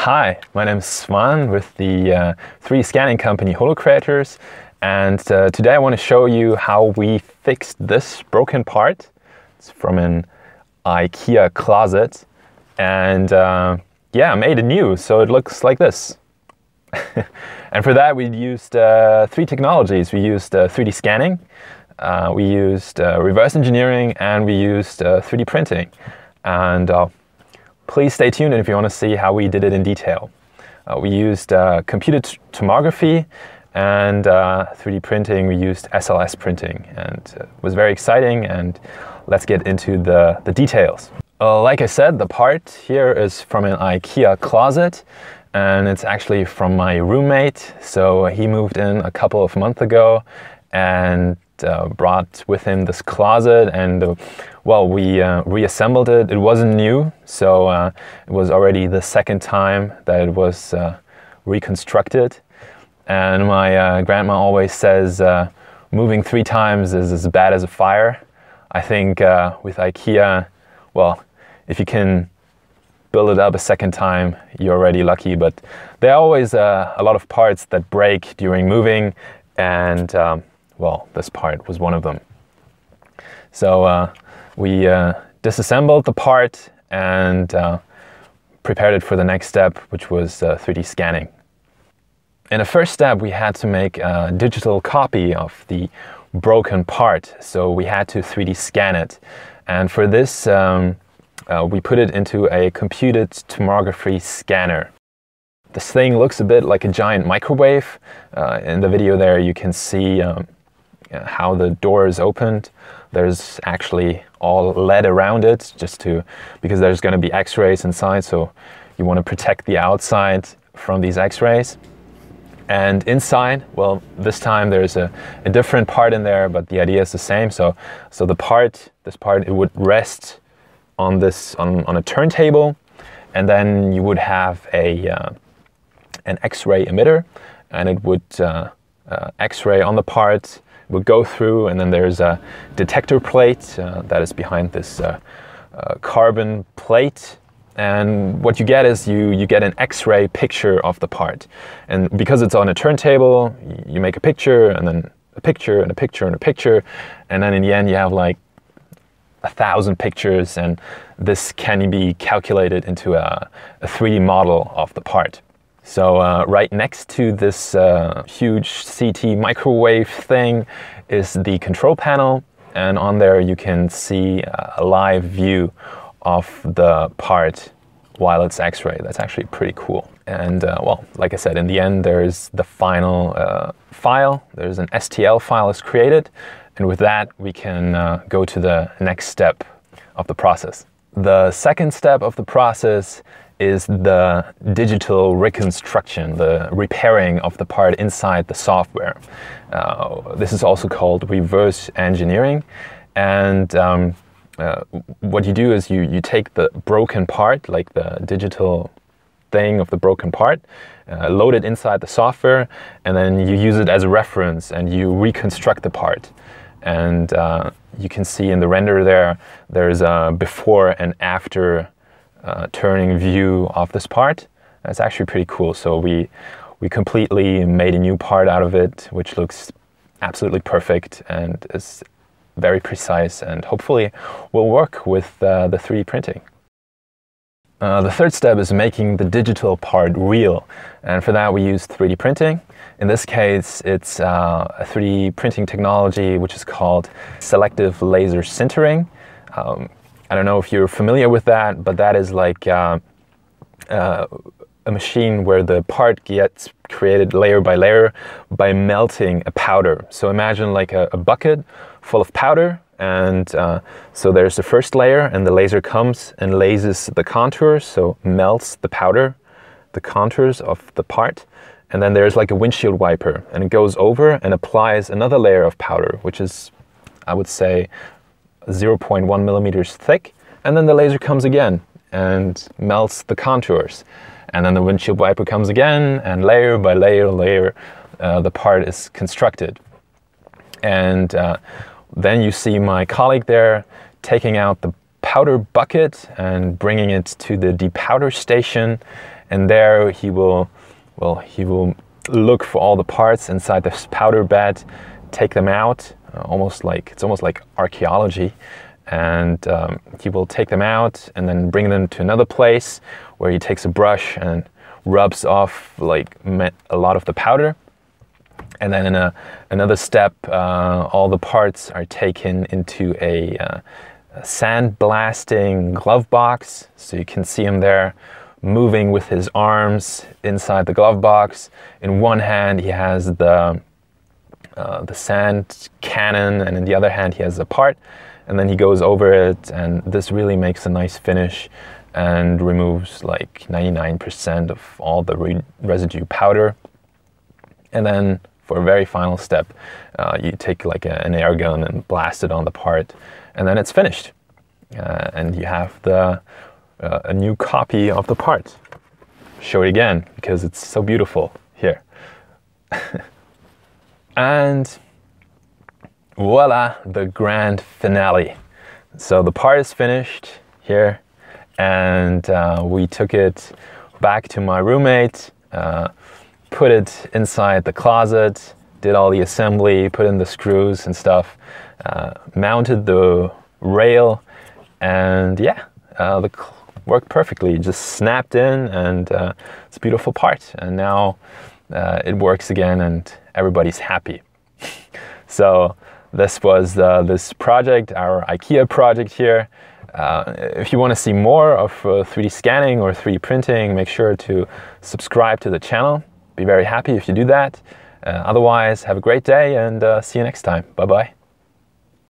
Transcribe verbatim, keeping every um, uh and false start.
Hi, my name is Svan with the uh, three D scanning company Holocreators, and uh, today I want to show you how we fixed this broken part. It's from an Ikea closet, and uh, yeah, made it new, so it looks like this. And for that we used uh, three technologies. We used uh, three D scanning, uh, we used uh, reverse engineering, and we used uh, three D printing. And uh, please stay tuned if you want to see how we did it in detail. Uh, we used uh, computed tomography, and uh, three D printing we used S L S printing, and uh, it was very exciting. And let's get into the, the details. Uh, like I said, the part here is from an Ikea closet, and it's actually from my roommate. So he moved in a couple of months ago and uh, brought with him this closet, and uh, well, we uh, reassembled it. It wasn't new, so uh, it was already the second time that it was uh, reconstructed. And my uh, grandma always says uh, moving three times is as bad as a fire. I think uh, with Ikea, well, if you can build it up a second time, you're already lucky. But there are always uh, a lot of parts that break during moving, and um, well, this part was one of them. So uh, we uh, disassembled the part and uh, prepared it for the next step, which was uh, three D scanning. In the first step, we had to make a digital copy of the broken part, so we had to three D scan it. And for this, um, uh, we put it into a computed tomography scanner. This thing looks a bit like a giant microwave. Uh, in the video there, you can see um, how the door is opened. There's actually all lead around it, just to because there's going to be X-rays inside, so you want to protect the outside from these X-rays. And inside, well, this time there's a, a different part in there, but the idea is the same. So, so the part, this part, it would rest on this on, on a turntable, and then you would have a uh, an X-ray emitter, and it would uh, uh, X-ray on the part. Would go through, and then there's a detector plate uh, that is behind this uh, uh, carbon plate, and what you get is you you get an X-ray picture of the part. And because it's on a turntable, you make a picture, and then a picture, and a picture, and a picture, and then in the end you have like a thousand pictures, and this can be calculated into a, a three D model of the part. So uh, right next to this uh, huge C T microwave thing is the control panel, and on there you can see a live view of the part while it's X-ray. That's actually pretty cool. And uh, well, like I said, in the end there's the final uh, file. There's an S T L file is created, and with that we can uh, go to the next step of the process. The second step of the process is the digital reconstruction, the repairing of the part inside the software. Uh, this is also called reverse engineering. And um, uh, what you do is you, you take the broken part, like the digital thing of the broken part, uh, load it inside the software, and then you use it as a reference, and you reconstruct the part. And uh, you can see in the render there, there's a before and after Uh, turning view of this part. That's actually pretty cool. So we we completely made a new part out of it, which looks absolutely perfect and is very precise, and hopefully will work with uh, the three D printing. Uh, the third step is making the digital part real, and for that we use three D printing. In this case, it's uh, a three D printing technology which is called selective laser sintering. Um, I don't know if you're familiar with that, but that is like uh, uh, a machine where the part gets created layer by layer by melting a powder. So imagine like a, a bucket full of powder, and uh, so there's the first layer, and the laser comes and lasers the contours, so melts the powder, the contours of the part. And then there's like a windshield wiper, and it goes over and applies another layer of powder, which is, I would say, zero point one millimeters thick, and then the laser comes again and melts the contours, and then the windshield wiper comes again, and layer by layer layer uh, the part is constructed. And uh, then you see my colleague there taking out the powder bucket and bringing it to the depowder station, and there he will, well, he will look for all the parts inside this powder bed, take them out, uh, almost like, it's almost like archaeology, and um, he will take them out and then bring them to another place where he takes a brush and rubs off like a lot of the powder. And then in a, another step, uh, all the parts are taken into a, uh, a sandblasting glove box. So you can see him there moving with his arms inside the glove box. In one hand he has the, uh, the sand cannon, and in the other hand he has a part. And then he goes over it, and this really makes a nice finish and removes like ninety-nine percent of all the re residue powder. And then for a very final step, uh, you take like a, an air gun and blast it on the part, and then it's finished. Uh, and you have the, uh, a new copy of the part. Show it again, because it's so beautiful here. And voila, the grand finale. So the part is finished here, and uh, we took it back to my roommate, uh, put it inside the closet, did all the assembly, put in the screws and stuff, uh, mounted the rail, and yeah, uh, the worked perfectly. It just snapped in, and uh, it's a beautiful part. And now uh, it works again, and everybody's happy. So this was uh, this project, our IKEA project here. Uh, if you want to see more of uh, three D scanning or three D printing, make sure to subscribe to the channel. Be very happy if you do that. Uh, otherwise, have a great day, and uh, see you next time. Bye-bye.